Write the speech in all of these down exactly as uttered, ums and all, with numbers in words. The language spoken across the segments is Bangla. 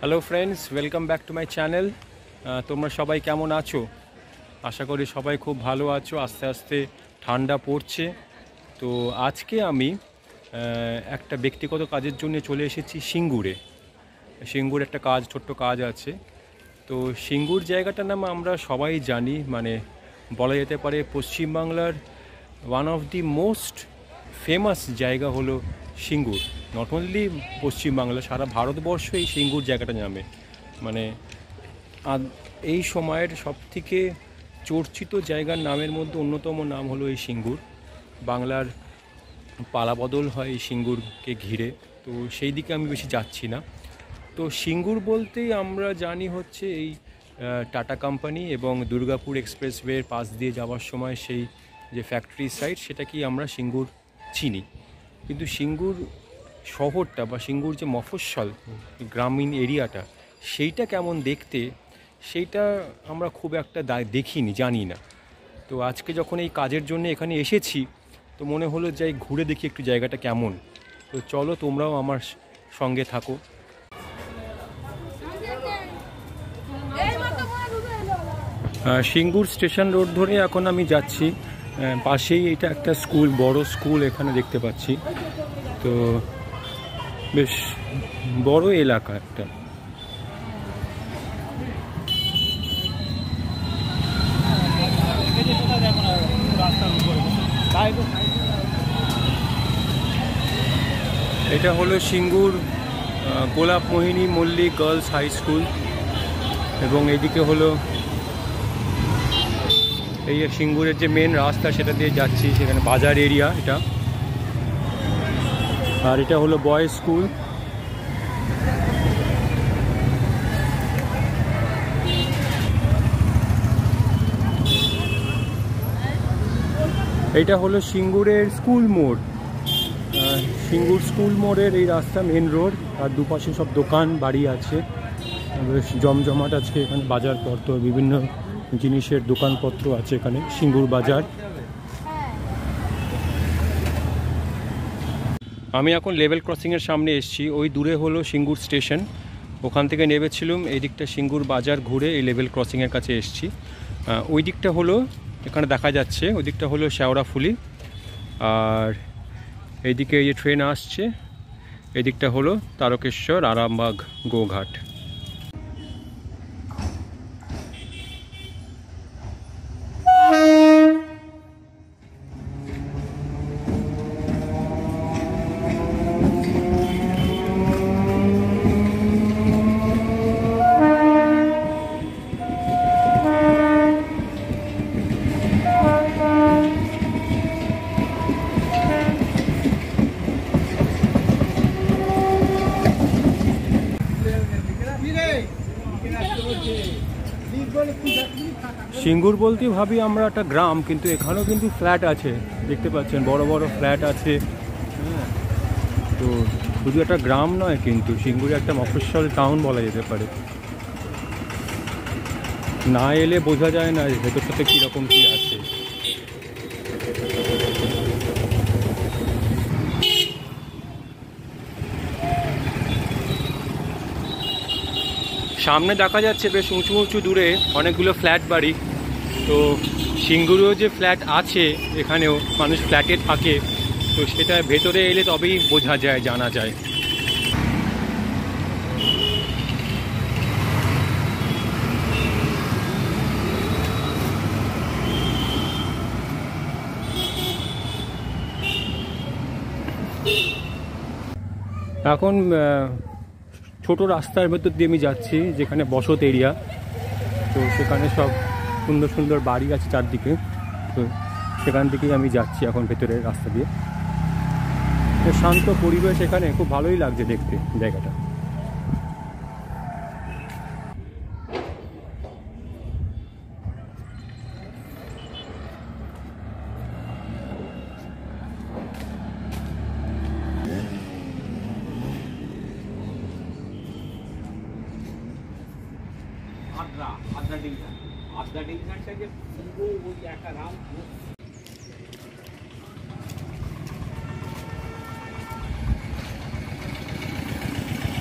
Hello friends, welcome back to my channel. তোমরা সবাই কেমন আছো? আশা করি সবাই খুব ভালো আছো। আস্তে আস্তে ঠান্ডা পড়ছে। তো আজকে আমি একটা ব্যক্তিগত কাজের জন্য চলে এসেছি সিঙ্গুরে। সিঙ্গুর একটা কাজ, ছোট্ট কাজ আছে। তো সিঙ্গুর জায়গাটার নাম আমরা সবাই জানি, মানে বলা যেতে পারে পশ্চিমবাংলার one of the most famous জায়গা হলো সিঙ্গুর। নট অনলি পশ্চিমবাংলা, সারা ভারতবর্ষ এই সিঙ্গুর জায়গাটা নামে। মানে এই সময়ের সবথেকে চর্চিত জায়গার নামের মধ্যে অন্যতম নাম হলো এই সিঙ্গুর। বাংলার পালাবদল হয় এই সিঙ্গুরকে ঘিরে, তো সেই দিকে আমি বেশি যাচ্ছি না। তো সিঙ্গুর বলতেই আমরা জানি হচ্ছে এই টাটা কোম্পানি এবং দুর্গাপুর এক্সপ্রেসওয়ের পাশ দিয়ে যাওয়ার সময় সেই যে ফ্যাক্টরি সাইট, সেটাকেই আমরা সিঙ্গুর চিনি। কিন্তু সিঙ্গুর শহরটা বা সিঙ্গুর যে মফস্বল গ্রামীণ এরিয়াটা, সেইটা কেমন দেখতে, সেইটা আমরা খুব একটা দেখিনি, জানি না। তো আজকে যখন এই কাজের জন্য এখানে এসেছি, তো মনে হলো যাই ঘুরে দেখি একটু জায়গাটা কেমন। তো চলো তোমরাও আমার সঙ্গে থাকো। সিঙ্গুর স্টেশন রোড ধরে এখন আমি যাচ্ছি। পাশেই এটা একটা স্কুল, বড় স্কুল এখানে দেখতে পাচ্ছি। তো বেশ বড় এলাকা একটা। এটা হলো Singur Golap Mohini Mallick girls high school, এবং এইদিকে হলো এই সিঙ্গুরের যে মেন রাস্তা, সেটা দিয়ে যাচ্ছি। সেখানে বাজার এরিয়া এটা। আর এটা হলো বয়েজ স্কুল। এইটা হলো সিঙ্গুরের স্কুল মোড়। সিঙ্গুর স্কুল মোড়ের এই রাস্তা, মেন রোড, আর দুপাশে সব দোকান বাড়ি আছে। বেশ জমজমাট আজকে এখানে। বাজারপত্র, বিভিন্ন জিনিসের দোকানপত্র আছে এখানে, সিঙ্গুর বাজার। আমি এখন লেভেল ক্রসিংয়ের সামনে এসেছি। ওই দূরে হলো সিঙ্গুর স্টেশন, ওখান থেকে নেমেছিলাম। এই দিকটা সিঙ্গুর বাজার ঘুরে এই লেভেল ক্রসিংয়ের কাছে এসেছি। ওই দিকটা হলো, এখানে দেখা যাচ্ছে, ওই দিকটা হলো শেওড়াফুলি। আর এইদিকে এই যে ট্রেন আসছে, এই দিকটা হলো তারকেশ্বর, আরামবাগ, গোঘাট। সিঙ্গুর বলতে ভাবি আমরা একটা গ্রাম, কিন্তু এখানেও কিন্তু ফ্ল্যাট আছে, দেখতে পাচ্ছেন, বড় বড় ফ্ল্যাট আছে। হ্যাঁ, তো শুধু একটা গ্রাম নয়, কিন্তু সিঙ্গুরে একটা মফস্বল টাউন বলা যেতে পারে। না এলে বোঝা যায় না ভেতর সাথে কীরকম কী আছে। সামনে দেখা যাচ্ছে বেশ উঁচু উঁচু দূরে অনেকগুলো ফ্ল্যাট বাড়ি। তো সিঙ্গুরেও যে ফ্ল্যাট আছে, এখানেও মানুষ ফ্ল্যাটে থাকে, তো সেটা ভেতরে এলে তবেই বোঝা যায়, জানা যায়। এখন ছোট রাস্তার ভেতর দিয়ে আমি যাচ্ছি, যেখানে বসত এরিয়া। তো সেখানে সব সুন্দর সুন্দর বাড়ি আছে চারদিকে। তো সেখান থেকেই আমি যাচ্ছি এখন ভেতরের রাস্তা দিয়ে। শান্ত পরিবেশ এখানে, খুব ভালোই লাগছে দেখতে জায়গাটা। আদ্রা আদ্রা ডিভিশন আদ্রা ডিভিশনটা যে পুরো ওই একটা রাম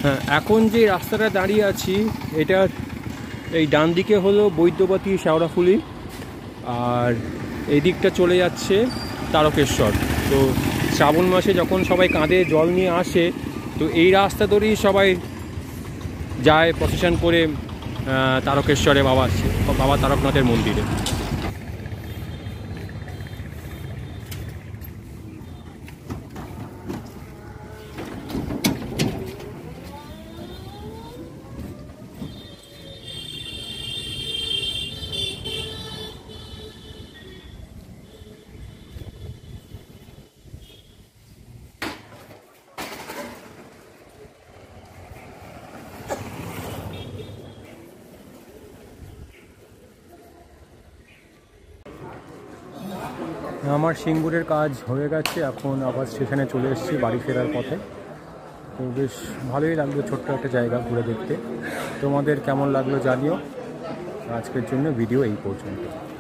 হ্যাঁ, এখন যে রাস্তাটা দাঁড়িয়ে আছি এটার এই ডান দিকে হলো বৈদ্যবাটী শেওড়াফুলি, আর এই দিকটা চলে যাচ্ছে তারকেশ্বর। তো শ্রাবণ মাসে যখন সবাই কাঁধে জল নিয়ে আসে, তো এই রাস্তা ধরেই সবাই যায় প্রসেশন করে তারকেশ্বরে বাবা বাবা তারকনাথের মন্দিরে। আমার সিঙ্গুরের কাজ হয়ে গেছে, এখন আবার স্টেশনে চলে এসেছি বাড়ি ফেরার পথে। তো বেশ ভালোই লাগলো ছোট্ট একটা জায়গা ঘুরে দেখতে। তোমাদের কেমন লাগলো জানিও। আজকের জন্য ভিডিও এই পর্যন্ত।